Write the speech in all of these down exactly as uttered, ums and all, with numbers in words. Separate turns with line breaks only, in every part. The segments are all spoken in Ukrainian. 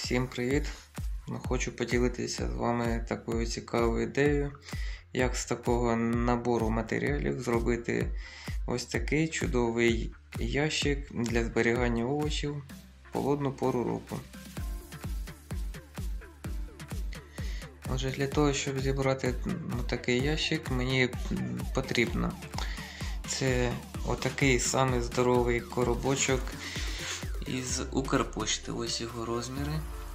Всім привіт! Хочу поділитися з вами такою цікавою ідеєю, як з такого набору матеріалів зробити ось такий чудовий ящик для зберігання овочів в холодну пору року. Отже, для того, щоб зібрати такий ящик, мені потрібно це отакий самий здоровий коробочок із Укрпошти, ось його розміри.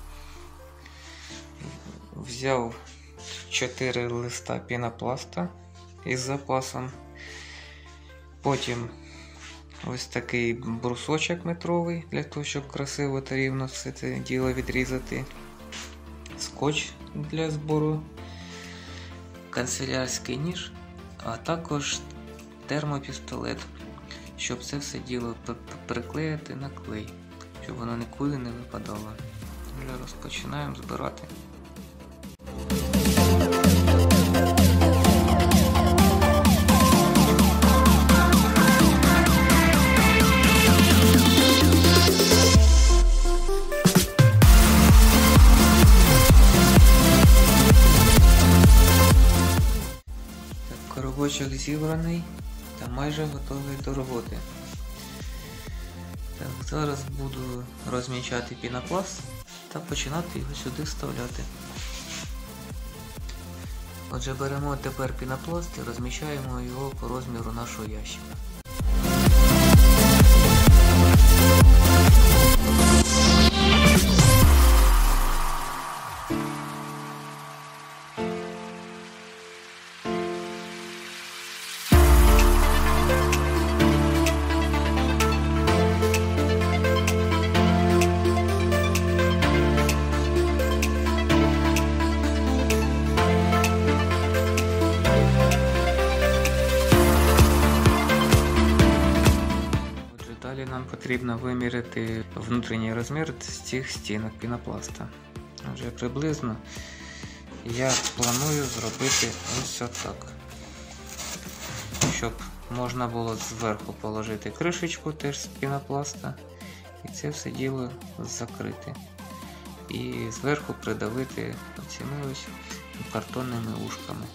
Взяв чотири листа пінопласта із запасом. Потім ось такий брусочок метровий, для того, щоб красиво та рівно все це діло відрізати. Скотч для збору, канцелярський ніж, а також термопістолет, щоб це все діло приклеїти на клей, щоб воно нікуди не випадало. Вже розпочинаємо збирати. Коробочок зібраний та майже готовий до роботи. Так, зараз буду розмічати пінопласт та починати його сюди вставляти. Отже, беремо тепер пінопласт і розміщаємо його по розміру нашого ящика. Далі нам потрібно виміряти внутрішній розмір з цих стінок пінопласта. Отже, приблизно я планую зробити ось отак, щоб можна було зверху положити кришечку теж з пінопласта і це все діло закрити. І зверху придавити оцими ось картонними ушками.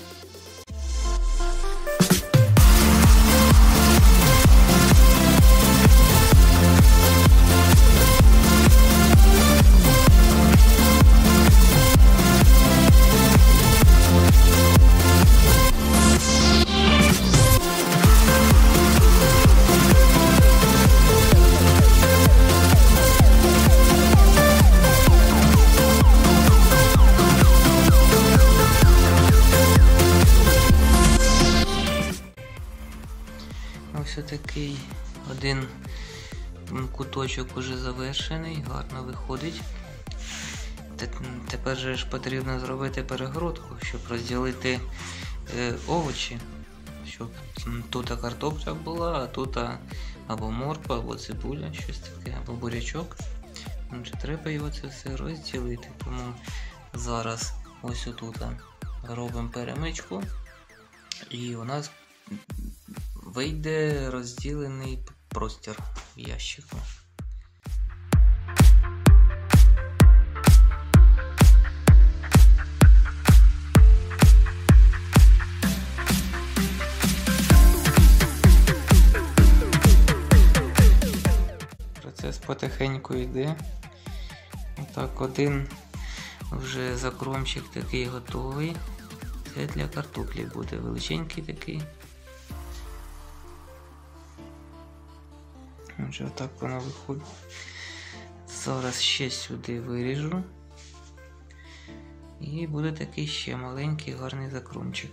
Ось такий один куточок уже завершений, гарно виходить. Тепер же ж потрібно зробити перегородку, щоб розділити е, овочі, щоб тут картопля була, а тут або морква, або цибуля, щось таке, або бурячок. Отже, треба його це все розділити, тому зараз ось отут робимо перемичку і у нас вийде розділений простір в ящику. Процес потихеньку йде. Отак, один вже закромчик такий готовий. Це для картоплі буде величенький такий. Отже, отак воно виходить. Зараз ще сюди виріжу. І буде такий ще маленький гарний закрумчик.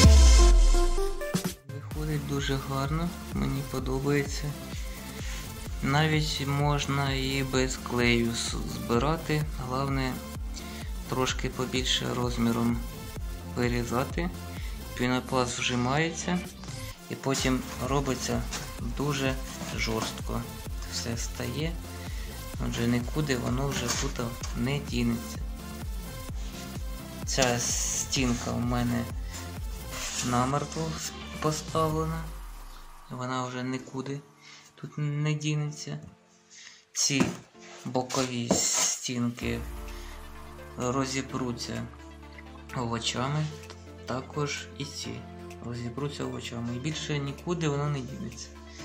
Дуже гарно, мені подобається. Навіть можна і без клею збирати, головне трошки побільше розміром вирізати. Пінопласт вжимається і потім робиться дуже жорстко. Все стає, отже нікуди воно вже тут не дінеться. Ця стінка у мене намертво поставлена, вона вже нікуди тут не дінеться. Ці бокові стінки розібруться овочами, також і ці розібруться овочами. І більше нікуди воно не дінеться.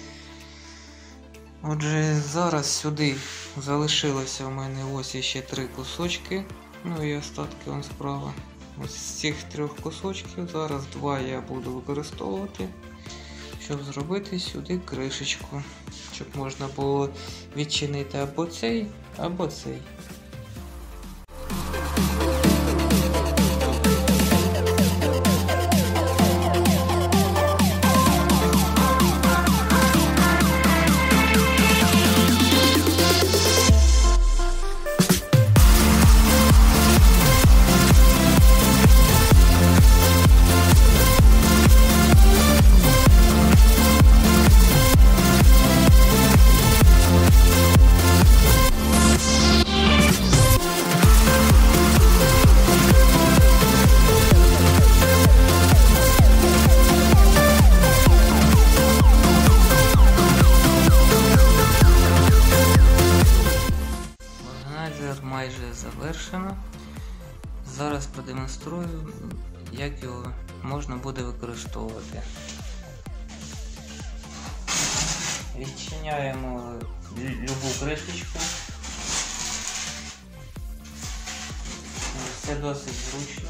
Отже, зараз сюди залишилося у мене ось ще три кусочки, ну і остатки вон справа. Ось з цих трьох кусочків зараз два я буду використовувати, щоб зробити сюди кришечку, щоб можна було відчинити або цей, або цей. Майже завершено. Зараз продемонструю, як його можна буде використовувати. Відчиняємо любу кришечку. Це досить зручно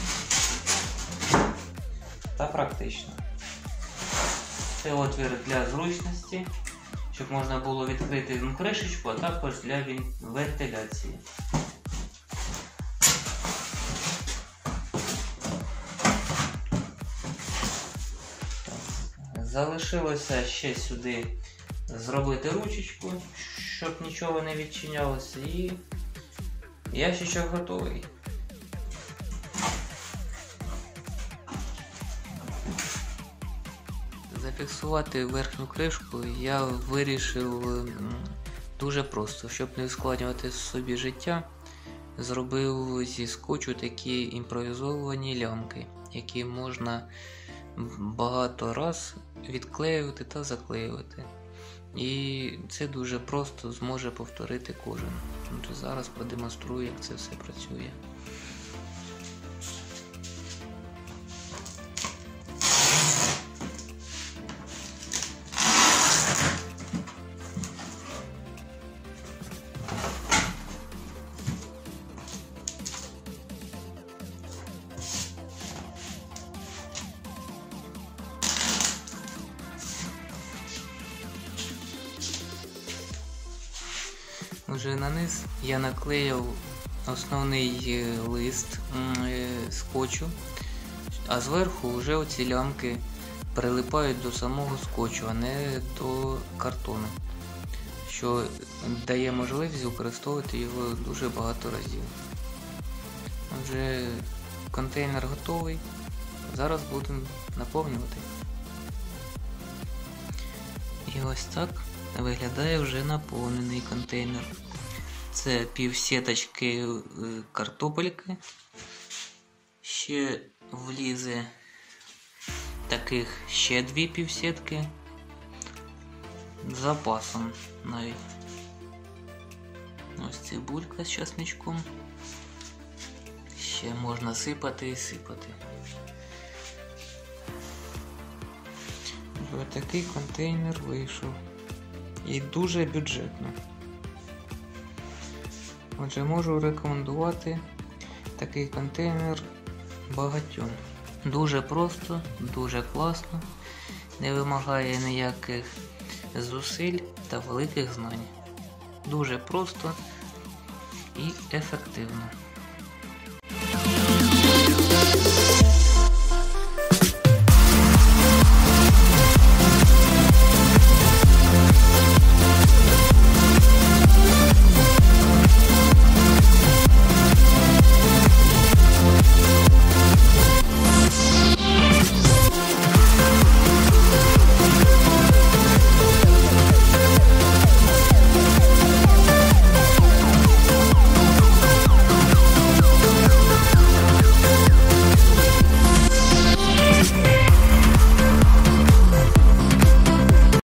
та практично. Це отвір для зручності, щоб можна було відкрити кришечку, а також для вентиляції. Залишилося ще сюди зробити ручечку, щоб нічого не відчинялося, і ящичок готовий. Зафіксувати верхню кришку я вирішив дуже просто, щоб не ускладнювати собі життя. Зробив зі скотчу такі імпровізовані лямки, які можна багато раз відклеювати та заклеювати. І це дуже просто зможе повторити кожен. Отже, зараз продемонструю, як це все працює. Вже на низ я наклеїв основний лист скотчу, а зверху вже оці лямки прилипають до самого скотчу, а не до картону, що дає можливість використовувати його дуже багато разів. Отже, контейнер готовий, зараз будемо наповнювати. І ось так виглядає вже наповнений контейнер. Це пів сіточки картопельки. Ще влізе таких ще дві півсітки. З запасом навіть. Ось цибулька з часничком. Ще можна сипати і сипати. Ось такий контейнер вийшов. І дуже бюджетно. Отже, можу рекомендувати такий контейнер багатьом. Дуже просто, дуже класно, не вимагає ніяких зусиль та великих знань. Дуже просто і ефективно.